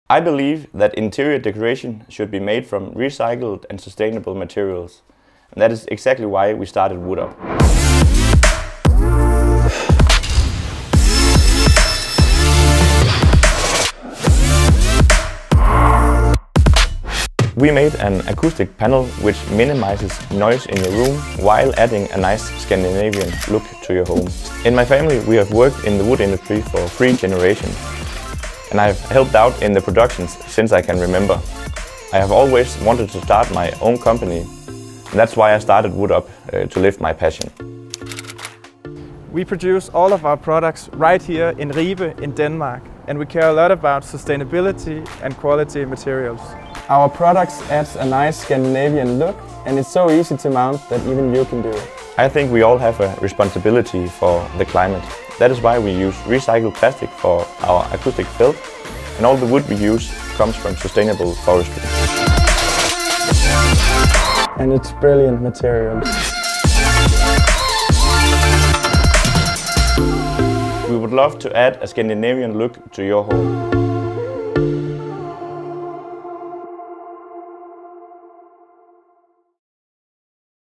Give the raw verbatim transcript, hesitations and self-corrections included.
I believe that interior decoration should be made from recycled and sustainable materials. And that is exactly why we started WoodUpp. We made an acoustic panel which minimizes noise in your room while adding a nice Scandinavian look to your home. In my family we have worked in the wood industry for three generations. And I've helped out in the productions since I can remember. I have always wanted to start my own company, and that's why I started WoodUpp, uh, to live my passion. We produce all of our products right here in Ribe in Denmark, and we care a lot about sustainability and quality materials. Our products add a nice Scandinavian look, and it's so easy to mount that even you can do it. I think we all have a responsibility for the climate. That is why we use recycled plastic for our acoustic felt, and all the wood we use comes from sustainable forestry. And it's brilliant material. We would love to add a Scandinavian look to your home.